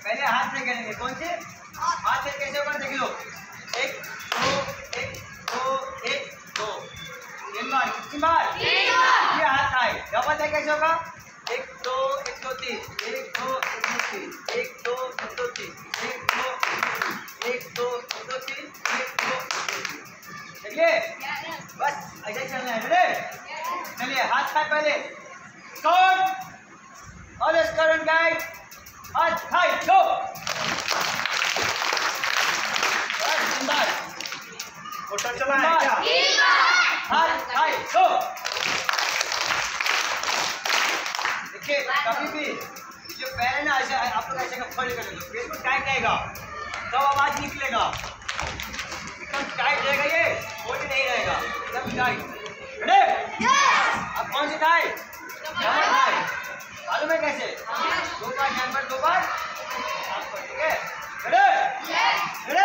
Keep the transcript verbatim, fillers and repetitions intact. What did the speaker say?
पहले हाथ से गिनेंगे। कौन से हाथ से कैसे होगा देख लो। एक दो एक दो एक दो तीन बार। कितनी बार? ये हाथ आए डबल है कैसे होगा? एक दो एक दो तीन एक दो एक दो तीन एक दो एक दो तीन एक दो एक दो एक दो तीन एक दो चलिए बस ऐसे चलना है। रेडी चलिए हाथ खाए पहले कौन और इस करण गाइड हाथ खाए दो फोटो चला है क्या? हाथ खाए दो। देखिए कभी भी जो पैर है ना ऐसे आप लोग ऐसे खोल कर लो बिल्कुल टाइट रहेगा तो आवाज निकलेगा। एकदम टाइट रहेगा ये कोई नहीं रहेगा एकदम टाइट। रेडी अब कौन सी टाइट? डबल टाइट मालूम है कैसे? दो बार जानवर दो बार ठीक है। Ready ready